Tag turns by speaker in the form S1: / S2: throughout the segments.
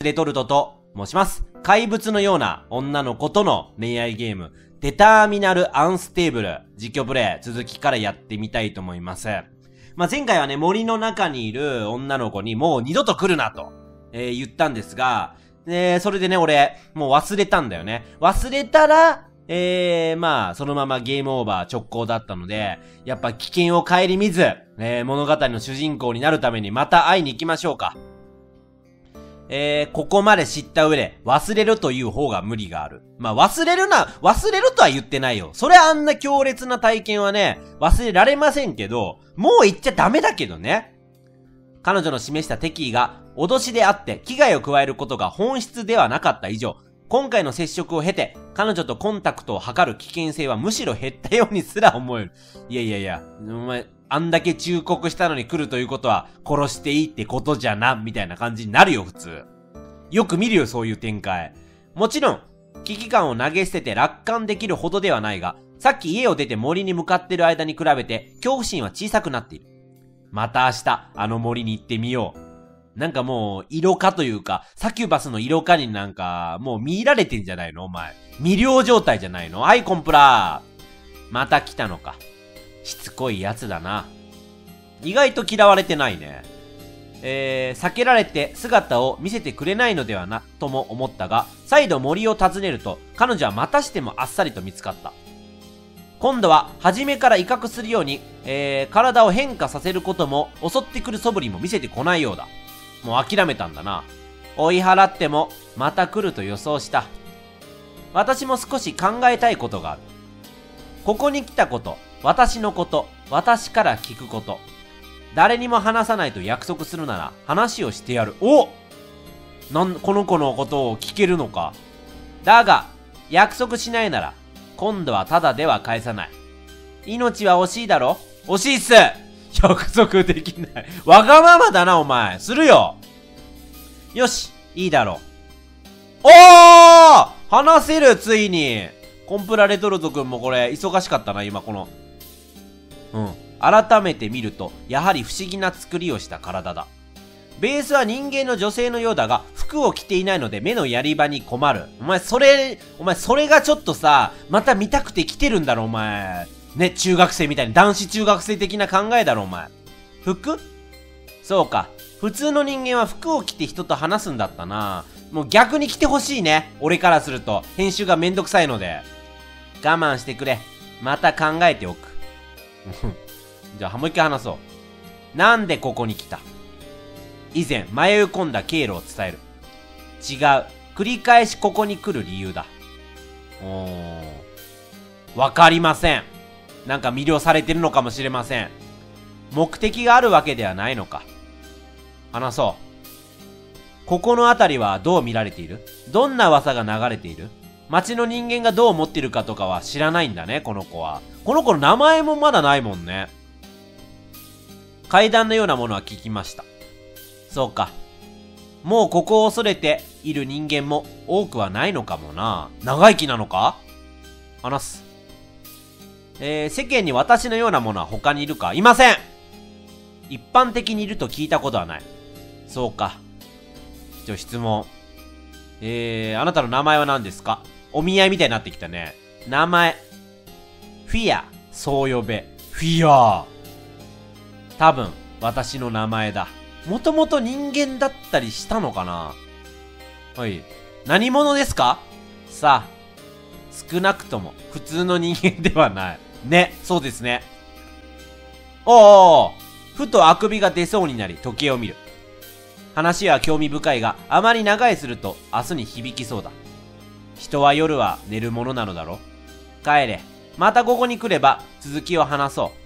S1: レトルトと申します。怪物のような女の子との恋愛ゲーム、デターミナルアンステーブル、実況プレイ、続きからやってみたいと思います。前回はね、森の中にいる女の子にもう二度と来るなと、言ったんですが、それでね、俺、もう忘れたんだよね。忘れたら、そのままゲームオーバー直行だったので、やっぱ危険を顧みず、物語の主人公になるためにまた会いに行きましょうか。ここまで知った上で忘れるという方が無理がある。忘れるとは言ってないよ。それはあんな強烈な体験はね、忘れられませんけど、もう言っちゃダメだけどね。彼女の示した敵意が脅しであって危害を加えることが本質ではなかった以上、今回の接触を経て彼女とコンタクトを図る危険性はむしろ減ったようにすら思える。いや、お前、あんだけ忠告したのに来るということは殺していいってことじゃな、みたいな感じになるよ、普通。よく見るよ、そういう展開。もちろん、危機感を投げ捨てて楽観できるほどではないが、さっき家を出て森に向かってる間に比べて恐怖心は小さくなっている。また明日、あの森に行ってみよう。なんかもう、色化というか、サキュバスの色化になんか、もう見入られてんじゃないのお前。未了状態じゃないの。はい、コンプラー。また来たのか。しつこいやつだな。意外と嫌われてないね。避けられて姿を見せてくれないのではな、とも思ったが、再度森を訪ねると、彼女はまたしてもあっさりと見つかった。今度は、初めから威嚇するように、体を変化させることも、襲ってくる素振りも見せてこないようだ。もう諦めたんだな。追い払っても、また来ると予想した。私も少し考えたいことがある。ここに来たこと、私のこと、私から聞くこと。誰にも話さないと約束するなら話をしてやる。この子のことを聞けるのか。だが、約束しないなら、今度はただでは返さない。命は惜しいだろ？惜しいっす！約束できない。わがままだな、お前。するよ。よし、いいだろう。話せる、ついに。コンプラレトルトくんもこれ、忙しかったな、今この。改めて見ると、やはり不思議な作りをした体だ。ベースは人間の女性のようだが、服を着ていないので目のやり場に困る。お前それがちょっとさ、また見たくて来てるんだろ、お前。ね、中学生みたいに男子中学生的な考えだろ、お前。服？そうか。普通の人間は服を着て人と話すんだったな。もう逆に着てほしいね。俺からすると。編集がめんどくさいので。我慢してくれ。また考えておく。じゃあもう一回話そう。なんでここに来た？以前迷い込んだ経路を伝える。違う。繰り返しここに来る理由だ。わかりません。なんか魅了されてるのかもしれません。目的があるわけではないのか。話そう。ここの辺りはどう見られている？どんな噂が流れている？町の人間がどう思っているかとかは知らないんだね、この子は。この子の名前もまだないもんね。階段のようなものは聞きました。そうか。もうここを恐れている人間も多くはないのかもな。長生きなのか？話す。世間に私のようなものは他にいるか？いません！一般的にいると聞いたことはない。そうか。質問。あなたの名前は何ですか？お見合いみたいになってきたね。名前。フィア。そう呼べ。フィア。多分、私の名前だ。もともと人間だったりしたのかな？はい。何者ですか？さあ、少なくとも普通の人間ではない。ね、そうですね。ふとあくびが出そうになり時計を見る。話は興味深いが、あまり長居すると明日に響きそうだ。人は夜は寝るものなのだろ？帰れ。またここに来れば続きを話そう。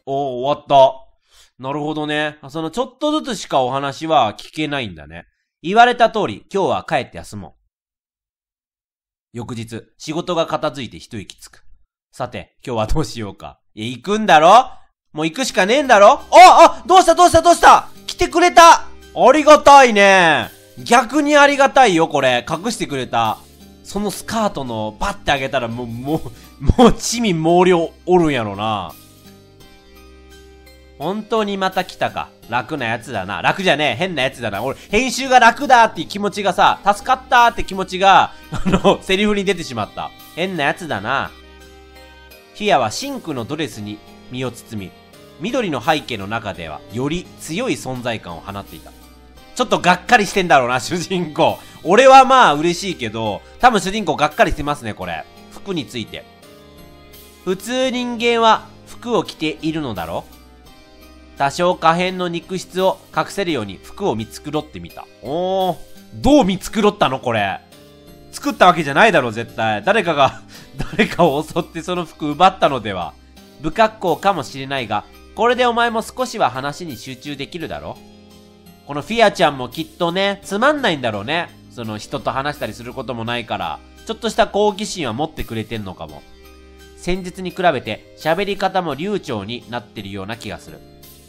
S1: 終わった。なるほどね。そのちょっとずつしかお話は聞けないんだね。言われた通り、今日は帰って休もう。翌日、仕事が片付いて一息つく。さて、今日はどうしようか。行くんだろ？もう行くしかねえんだろ？どうした来てくれた！ありがたいね。逆にありがたいよ、これ。隠してくれた。そのスカートのパッてあげたらもう、地味猛量おるんやろな。 本当にまた来たか。楽なやつだな。楽じゃねえ。変なやつだな。俺、編集が楽だっていう気持ちがさ、助かったって気持ちが、セリフに出てしまった。変なやつだな。フィアはシンクのドレスに身を包み、緑の背景の中では、より強い存在感を放っていた。ちょっとがっかりしてんだろうな、主人公。俺はまあ嬉しいけど、多分主人公がっかりしてますね、これ。服について。普通人間は服を着ているのだろ？多少可変の肉質を隠せるように服を見繕ってみた。おー、どう見繕ったのこれ。作ったわけじゃないだろ、絶対。誰かを襲ってその服奪ったのでは。不格好かもしれないが、これでお前も少しは話に集中できるだろ？このフィアちゃんもきっとね、つまんないんだろうね。その人と話したりすることもないから、ちょっとした好奇心は持ってくれてんのかも。先日に比べて喋り方も流暢になってるような気がする。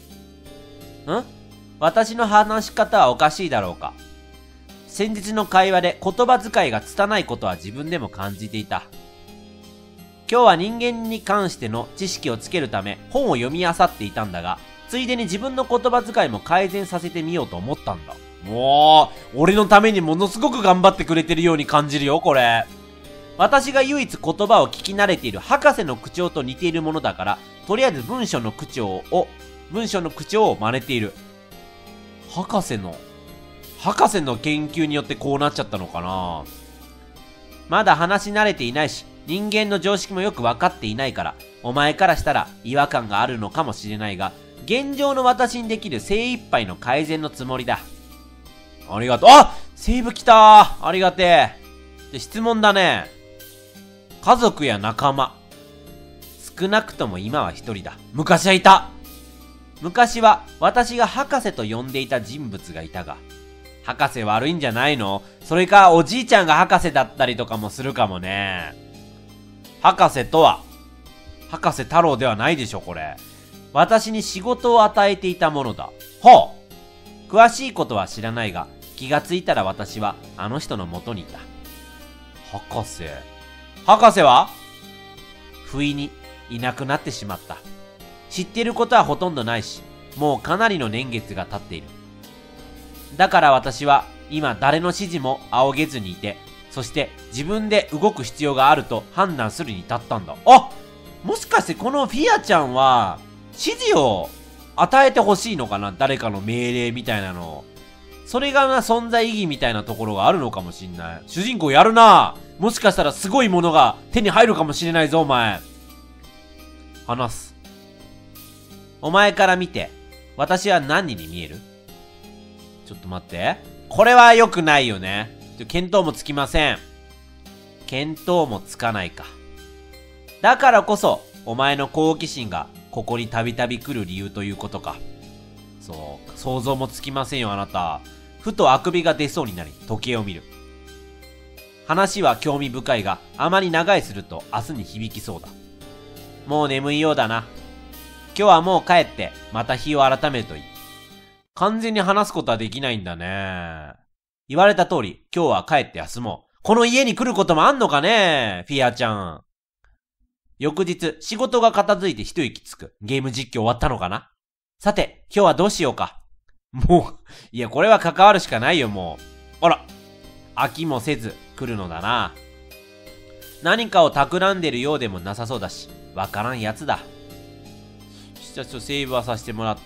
S1: 私の話し方はおかしいだろうか。先日の会話で言葉遣いが拙いことは自分でも感じていた。今日は人間に関しての知識をつけるため本を読み漁っていたんだが、ついでに自分の言葉遣いも改善させてみようと思ったんだ。もう、俺のためにものすごく頑張ってくれてるように感じるよ、これ。私が唯一言葉を聞き慣れている博士の口調と似ているものだから、とりあえず文章の口調を真似ている。博士の研究によってこうなっちゃったのかな。まだ話し慣れていないし、人間の常識もよく分かっていないから、お前からしたら違和感があるのかもしれないが、現状の私にできる精一杯の改善のつもりだ。ありがとう。あ、セーブ来たー。ありがてえ。で、質問だね。家族や仲間。少なくとも今は一人だ。昔はいた。昔は私が博士と呼んでいた人物がいたが、博士悪いんじゃないの？それかおじいちゃんが博士だったりとかもするかもね。博士とは、博士太郎ではないでしょ、これ。私に仕事を与えていたものだ。ほう。詳しいことは知らないが、気がついたら私はあの人の元にいた。博士は不意にいなくなってしまった。知ってることはほとんどないし、もうかなりの年月が経っている。だから私は今誰の指示も仰げずにいて、そして自分で動く必要があると判断するに至ったんだ。あ、もしかしてこのフィアちゃんは指示を与えてほしいのかな？誰かの命令みたいなの。それがな、存在意義みたいなところがあるのかもしんない。主人公やるな。もしかしたらすごいものが手に入るかもしれないぞ、お前。話す。お前から見て、私は何に見える？ちょっと待って。これは良くないよね。見当もつきません。見当もつかないか。だからこそ、お前の好奇心がここにたびたび来る理由ということか。そう、想像もつきませんよ、あなた。ふとあくびが出そうになり、時計を見る。話は興味深いが、あまり長居すると明日に響きそうだ。もう眠いようだな。今日はもう帰って、また日を改めるといい。完全に話すことはできないんだね。言われた通り、今日は帰って休もう。この家に来ることもあんのかね、フィアちゃん。翌日、仕事が片付いて一息つく。ゲーム実況終わったのかな？さて、今日はどうしようか。もう、いや、これは関わるしかないよ、もう。あら、飽きもせず来るのだな。何かを企んでるようでもなさそうだし、わからんやつだ。ちょっとセーブはさせてもらって、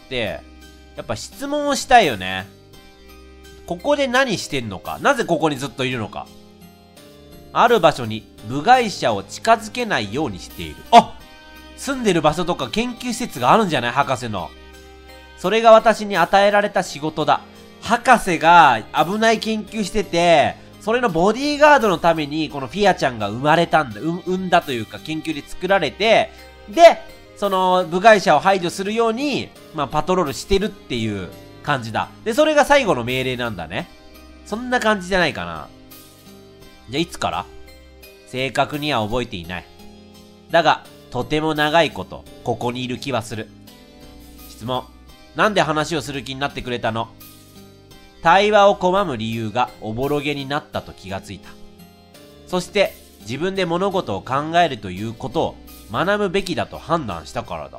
S1: やっぱ質問をしたいよね。ここで何してんのか、なぜここにずっといるのか。ある場所に部外者を近づけないようにしている。あ、住んでる場所とか研究施設があるんじゃない？博士の。それが私に与えられた仕事だ。博士が危ない研究してて、それのボディーガードのためにこのフィアちゃんが生まれたんだ。産んだというか研究で作られて、で、その部外者を排除するように、パトロールしてるっていう感じだ。で、それが最後の命令なんだね。そんな感じじゃないかな。じゃあいつから？正確には覚えていない。だが、とても長いこと、ここにいる気はする。質問。なんで話をする気になってくれたの？対話を拒む理由がおぼろげになったと気がついた。そして、自分で物事を考えるということを学ぶべきだと判断したからだ。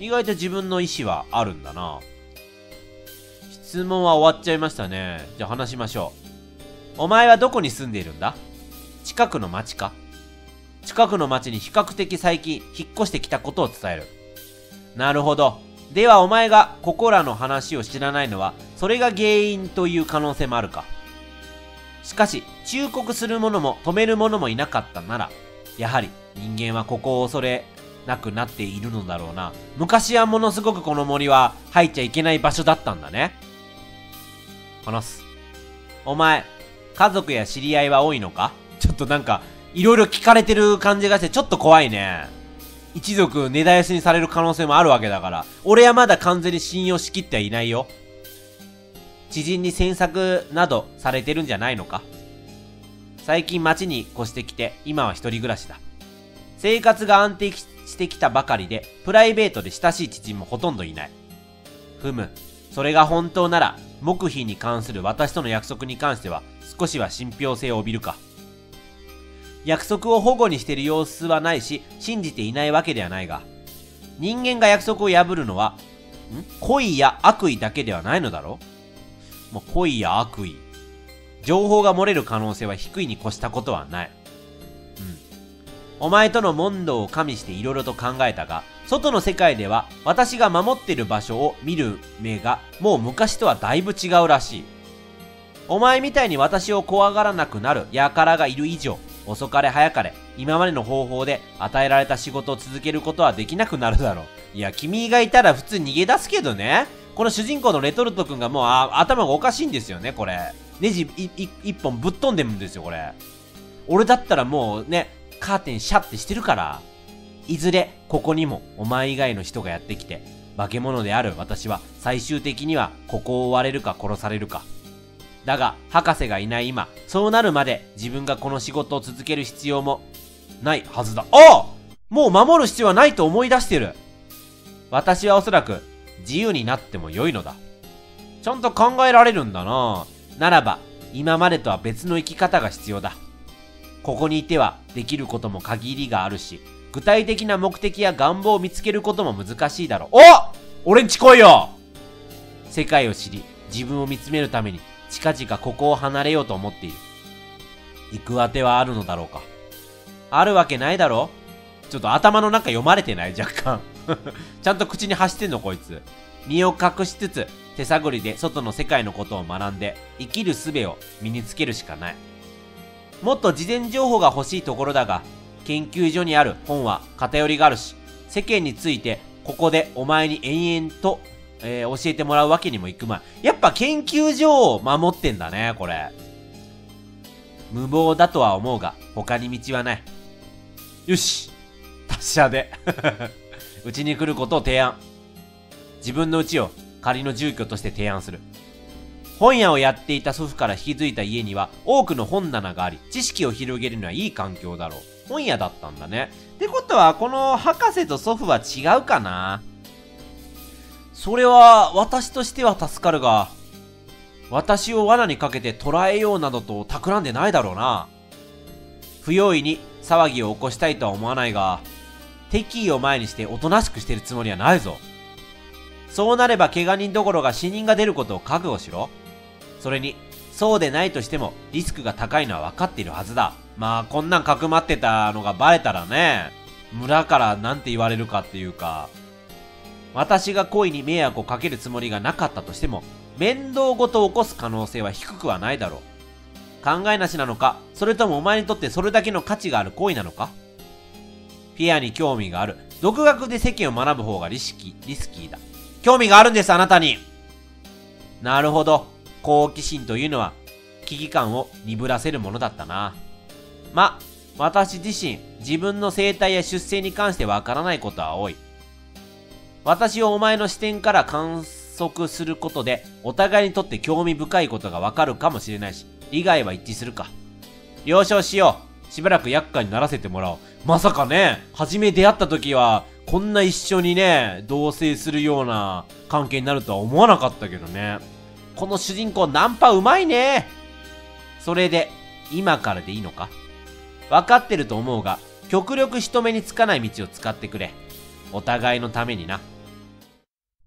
S1: 意外と自分の意思はあるんだな。質問は終わっちゃいましたね。じゃあ話しましょう。お前はどこに住んでいるんだ？近くの町か？近くの町に比較的最近引っ越してきたことを伝える。なるほど。ではお前がここらの話を知らないのは、それが原因という可能性もあるか。しかし、忠告する者も止める者もいなかったなら、やはり人間はここを恐れなくなっているのだろうな。昔はものすごくこの森は入っちゃいけない場所だったんだね。話す。お前、家族や知り合いは多いのか？ちょっとなんか、いろいろ聞かれてる感じがしてちょっと怖いね。一族根絶やしにされる可能性もあるわけだから、俺はまだ完全に信用しきってはいないよ。知人に詮索などされてるんじゃないのか？最近町に越してきて、今は一人暮らしだ。生活が安定してきたばかりで、プライベートで親しい知人もほとんどいない。ふむ、それが本当なら、黙秘に関する私との約束に関しては、少しは信憑性を帯びるか。約束を保護にしている様子はないし、信じていないわけではないが、人間が約束を破るのは、恋や悪意だけではないのだろう？もう恋や悪意。情報が漏れる可能性は低いに越したことはない。お前との問答を加味していろいろと考えたが、外の世界では私が守っている場所を見る目がもう昔とはだいぶ違うらしい。お前みたいに私を怖がらなくなる輩がいる以上、遅かれ早かれ今までの方法で与えられた仕事を続けることはできなくなるだろう。いや、君がいたら普通逃げ出すけどね。この主人公のレトルト君がもう頭がおかしいんですよね、これ。ネジ一本ぶっ飛んでるんですよ、これ。俺だったらもうね、カーテンシャッてしてるから。いずれここにもお前以外の人がやってきて、化け物である私は最終的にはここを追われるか殺されるか。だが博士がいない今、そうなるまで自分がこの仕事を続ける必要もないはずだ。もう守る必要はないと思い出してる。私はおそらく自由になっても良いのだ。ちゃんと考えられるんだな。ならば今までとは別の生き方が必要だ。ここにいてはできることも限りがあるし、具体的な目的や願望を見つけることも難しいだろう。俺んち来いよ。世界を知り、自分を見つめるために近々ここを離れようと思っている。行く当てはあるのだろうか。あるわけないだろう。ちょっと頭の中読まれてない？若干ちゃんと口に発してんのこいつ。身を隠しつつ手探りで外の世界のことを学んで生きる術を身につけるしかない。もっと事前情報が欲しいところだが、研究所にある本は偏りがあるし、世間についてここでお前に延々と、教えてもらうわけにもいくまい。やっぱ研究所を守ってんだね、これ。無謀だとは思うが、他に道はない。よし、達者でうちに来ることを提案。自分の家を仮の住居として提案する。本屋をやっていた祖父から引き継いだ家には多くの本棚があり、知識を広げるにはいい環境だろう。本屋だったんだね。ってことは、この博士と祖父は違うかな？それは、私としては助かるが、私を罠にかけて捕らえようなどと企んでないだろうな。不用意に騒ぎを起こしたいとは思わないが、敵意を前にしておとなしくしてるつもりはないぞ。そうなれば怪我人どころが死人が出ることを覚悟しろ。それに、そうでないとしてもリスクが高いのは分かっているはずだ。まあこんなんかくまってたのがバレたらね、村からなんて言われるかっていうか、私が恋に迷惑をかけるつもりがなかったとしても、面倒ごと起こす可能性は低くはないだろう。考えなしなのか、それともお前にとってそれだけの価値がある行為なのか。フィアに興味がある。独学で世間を学ぶ方がリスキーだ。興味があるんです、あなたに。なるほど。好奇心というのは危機感を鈍らせるものだったな。私自身、自分の生態や出生に関してわからないことは多い。私をお前の視点から観測することで、お互いにとって興味深いことがわかるかもしれないし、利害は一致するか。了承しよう。しばらく厄介にならせてもらおう。まさかね、初め出会った時は、こんな一緒にね、同棲するような関係になるとは思わなかったけどね。この主人公ナンパうまいね。それで、今からでいいのか？分かってると思うが、極力人目につかない道を使ってくれ。お互いのためにな。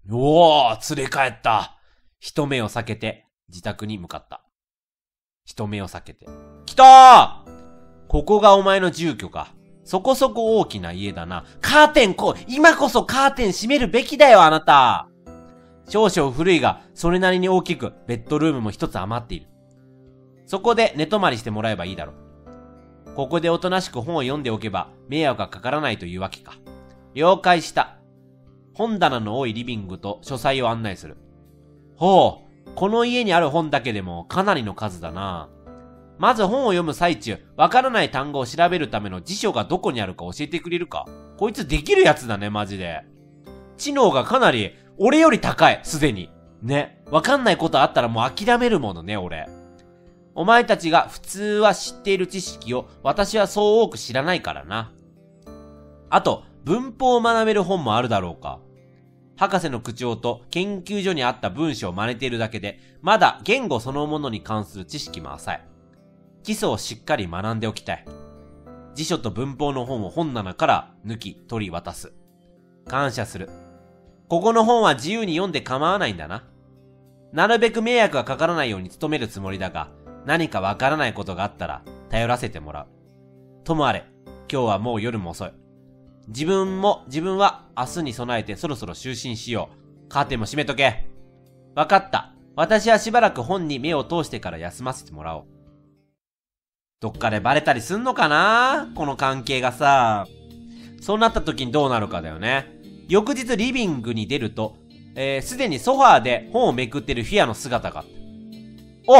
S1: おー、連れ帰った。人目を避けて、自宅に向かった。人目を避けて。来たー！ここがお前の住居か。そこそこ大きな家だな。カーテン今こそカーテン閉めるべきだよ、あなた。少々古いが、それなりに大きく、ベッドルームも一つ余っている。そこで寝泊まりしてもらえばいいだろう。ここでおとなしく本を読んでおけば、迷惑がかからないというわけか。了解した。本棚の多いリビングと書斎を案内する。ほう、この家にある本だけでもかなりの数だな。まず本を読む最中、わからない単語を調べるための辞書がどこにあるか教えてくれるか。こいつできるやつだね、マジで。知能がかなり、俺より高い、すでに。ね。わかんないことあったらもう諦めるものね、俺。お前たちが普通は知っている知識を私はそう多く知らないからな。あと、文法を学べる本もあるだろうか。博士の口調と研究所にあった文章を真似ているだけで、まだ言語そのものに関する知識も浅い。基礎をしっかり学んでおきたい。辞書と文法の本を本棚から抜き取り渡す。感謝する。ここの本は自由に読んで構わないんだな。なるべく迷惑がかからないように努めるつもりだが、何かわからないことがあったら頼らせてもらう。ともあれ、今日はもう夜も遅い。自分は明日に備えてそろそろ就寝しよう。カーテンも閉めとけ。わかった。私はしばらく本に目を通してから休ませてもらおう。どっかでバレたりすんのかな？この関係がさ。そうなった時にどうなるかだよね。翌日リビングに出ると、すでにソファーで本をめくってるフィアの姿があった。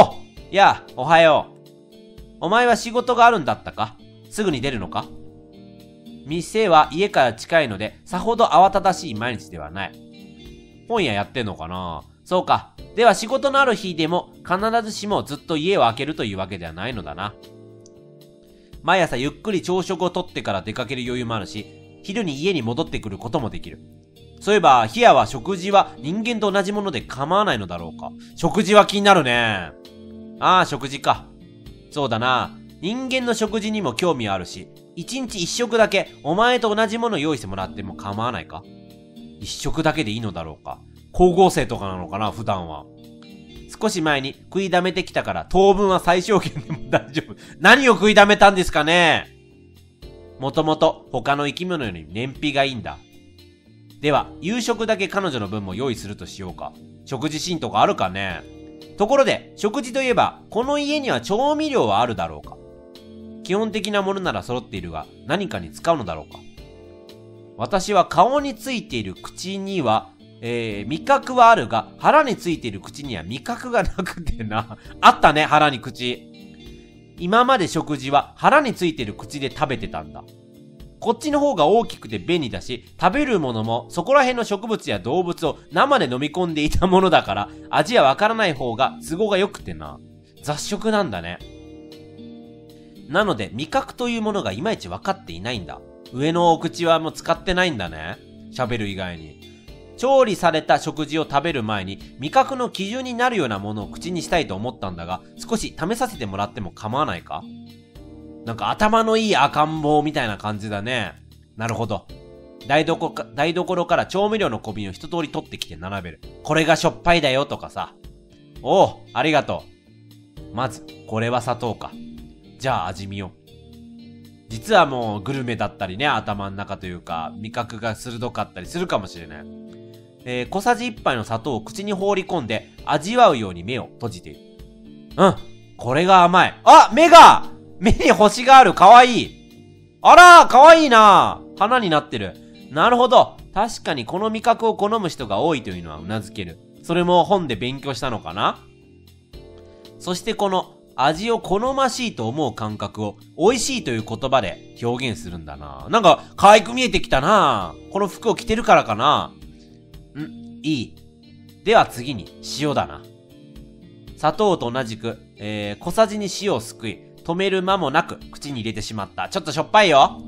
S1: おはよう。お前は仕事があるんだったか？すぐに出るのか？店は家から近いので、さほど慌ただしい毎日ではない。本屋やってんのかな？そうか。では仕事のある日でも必ずしもずっと家を開けるというわけではないのだな。毎朝ゆっくり朝食をとってから出かける余裕もあるし、昼に家に戻ってくることもできる。そういえば、ヒアは食事は人間と同じもので構わないのだろうか。食事は気になるね。ああ、食事か。そうだな。人間の食事にも興味あるし、一日一食だけお前と同じものを用意してもらっても構わないか？一食だけでいいのだろうか。光合成とかなのかな、普段は。少し前に食いだめてきたから当分は最小限でも大丈夫。何を食いだめたんですかね？もともと他の生き物より燃費がいいんだ。では、夕食だけ彼女の分も用意するとしようか。食事シーンとかあるかね？ところで、食事といえば、この家には調味料はあるだろうか？基本的なものなら揃っているが、何かに使うのだろうか？私は顔についている口には、味覚はあるが、腹についている口には味覚がなくてな。あったね、腹に口。今まで食事は腹についている口で食べてたんだ。こっちの方が大きくて便利だし、食べるものもそこら辺の植物や動物を生で飲み込んでいたものだから、味はわからない方が都合が良くてな。雑食なんだね。なので味覚というものがいまいち分かっていないんだ。上のお口はもう使ってないんだね。喋る以外に。調理された食事を食べる前に味覚の基準になるようなものを口にしたいと思ったんだが、少し試させてもらっても構わないか？なんか頭のいい赤ん坊みたいな感じだね。なるほど。台所から調味料の小瓶を一通り取ってきて並べる。これがしょっぱいだよとかさ。おう、ありがとう。まず、これは砂糖か。じゃあ味見よう。実はもうグルメだったりね、頭の中というか、味覚が鋭かったりするかもしれない。小さじ1杯の砂糖を口に放り込んで味わうように目を閉じている。これが甘い。あ、目に星がある。かわいい。あらー、かわいいな。花になってる。なるほど。確かにこの味覚を好む人が多いというのは頷ける。それも本で勉強したのかな。そしてこの味を好ましいと思う感覚を美味しいという言葉で表現するんだな。なんか可愛く見えてきたな。この服を着てるからかな。いい。では次に塩だな。砂糖と同じく、小さじに塩をすくい、止める間もなく口に入れてしまった。ちょっとしょっぱいよ。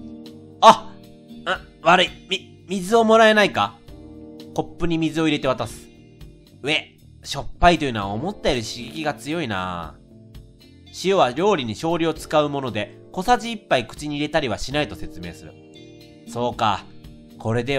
S1: 悪い。水をもらえないか？コップに水を入れて渡す。しょっぱいというのは思ったより刺激が強いな。塩は料理に少量使うもので、小さじ1杯口に入れたりはしないと説明する。そうか。これでも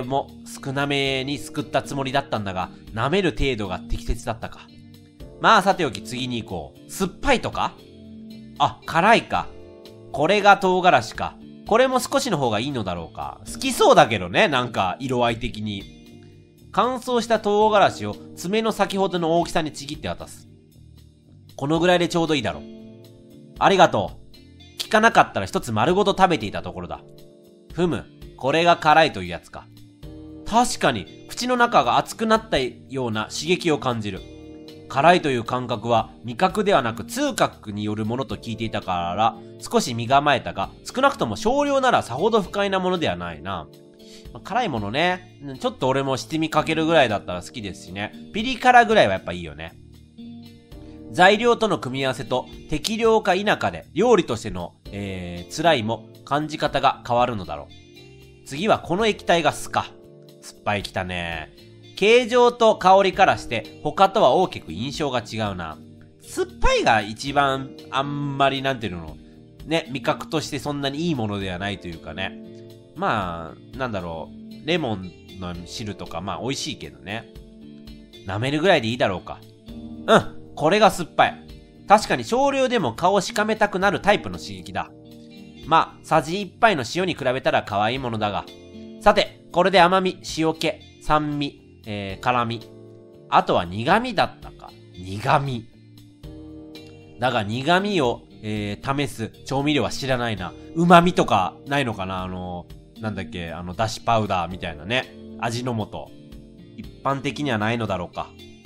S1: 少なめにすくったつもりだったんだが、舐める程度が適切だったか。まあさておき次に行こう。酸っぱいとか？あ、辛いか。これが唐辛子か。これも少しの方がいいのだろうか。好きそうだけどね、なんか色合い的に。乾燥した唐辛子を爪の先ほどの大きさにちぎって渡す。このぐらいでちょうどいいだろう。ありがとう。聞かなかったら一つ丸ごと食べていたところだ。ふむ、これが辛いというやつか。確かに、口の中が熱くなったような刺激を感じる。辛いという感覚は味覚ではなく痛覚によるものと聞いていたから少し身構えたが、少なくとも少量ならさほど不快なものではないな。辛いものね、ちょっと俺も七味かけるぐらいだったら好きですしね。ピリ辛ぐらいはやっぱいいよね。材料との組み合わせと適量か否かで料理としての、辛いも感じ方が変わるのだろう。次はこの液体が酢か。酸っぱいきたね。形状と香りからして他とは大きく印象が違うな。酸っぱいが一番あんまりなんていうのね、味覚としてそんなにいいものではないというかね。まあ、なんだろう。レモンの汁とかまあ美味しいけどね。舐めるぐらいでいいだろうか。うん、これが酸っぱい。確かに少量でも顔をしかめたくなるタイプの刺激だ。まあ、さじ1杯の塩に比べたら可愛いものだが。さて、これで甘み、塩気、酸味、辛み。あとは苦味だったか。苦味。だが苦味を、試す調味料は知らないな。旨味とかないのかな？なんだっけ、だしパウダーみたいなね。味の素。一般的にはないのだろうか。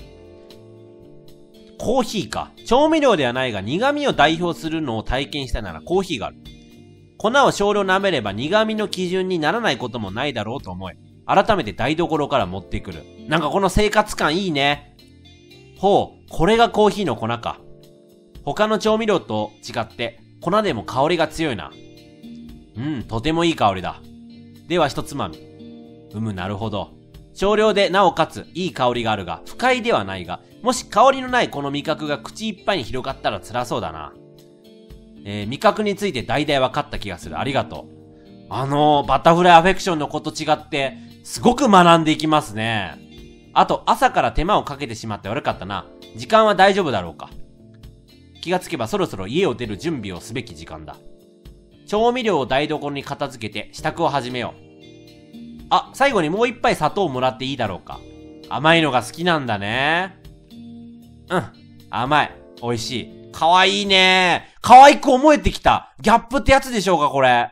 S1: コーヒーか。調味料ではないが苦味を代表するのを体験したならコーヒーがある。粉を少量舐めれば苦味の基準にならないこともないだろうと思い、改めて台所から持ってくる。なんかこの生活感いいね。ほう、これがコーヒーの粉か。他の調味料と違って粉でも香りが強いな。とてもいい香りだ。では一つまみ。なるほど。少量でなおかついい香りがあるが不快ではないが、もし香りのないこの味覚が口いっぱいに広がったら辛そうだな。味覚について大々分かった気がする。ありがとう。バタフライアフェクションの子と違ってすごく学んでいきますね。あと朝から手間をかけてしまって悪かったな。時間は大丈夫だろうか。気がつけばそろそろ家を出る準備をすべき時間だ。調味料を台所に片付けて支度を始めよう。あ、最後にもう一杯砂糖をもらっていいだろうか。甘いのが好きなんだね。甘い。美味しい。かわいいね。可愛く思えてきた。ギャップってやつでしょうか、これ。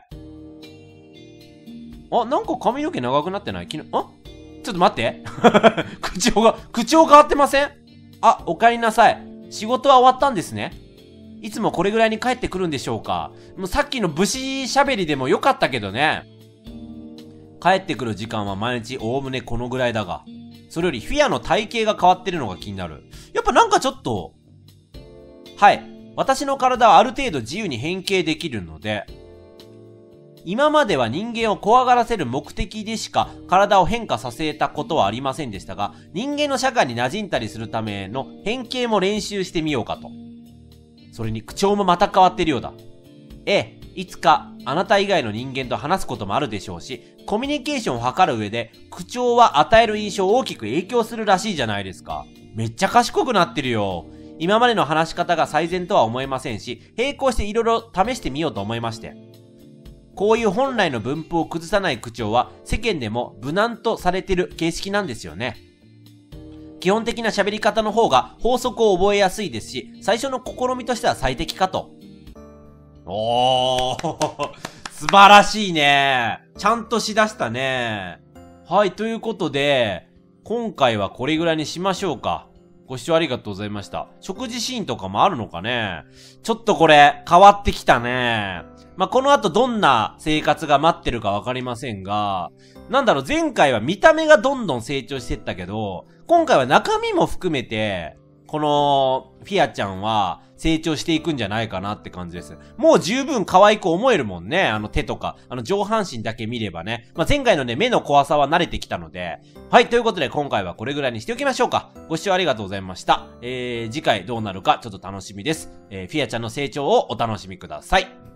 S1: あ、なんか髪の毛長くなってない？ちょっと待って。口調変わってません？あ、お帰りなさい。仕事は終わったんですね。いつもこれぐらいに帰ってくるんでしょうか。もうさっきの武士喋りでもよかったけどね。帰ってくる時間は毎日おおむねこのぐらいだが、それよりフィアの体型が変わってるのが気になる。やっぱなんかちょっと、はい。私の体はある程度自由に変形できるので、今までは人間を怖がらせる目的でしか体を変化させたことはありませんでしたが、人間の社会に馴染んだりするための変形も練習してみようかと。それに口調もまた変わってるようだ。いつかあなた以外の人間と話すこともあるでしょうし、コミュニケーションを図る上で口調は与える印象を大きく影響するらしいじゃないですか。めっちゃ賢くなってるよ。今までの話し方が最善とは思えませんし、並行していろいろ試してみようと思いまして。こういう本来の分布を崩さない口調は世間でも無難とされている形式なんですよね。基本的な喋り方の方が法則を覚えやすいですし、最初の試みとしては最適かと。おー、素晴らしいね。ちゃんとしだしたね。はい、ということで、今回はこれぐらいにしましょうか。ご視聴ありがとうございました。食事シーンとかもあるのかね。ちょっとこれ変わってきたね。この後どんな生活が待ってるかわかりませんが、なんだろう、前回は見た目がどんどん成長してったけど、今回は中身も含めて、このフィアちゃんは成長していくんじゃないかなって感じです。もう十分可愛く思えるもんね。手とか、上半身だけ見ればね。前回のね、目の怖さは慣れてきたので。はい、ということで今回はこれぐらいにしておきましょうか。ご視聴ありがとうございました。次回どうなるかちょっと楽しみです。フィアちゃんの成長をお楽しみください。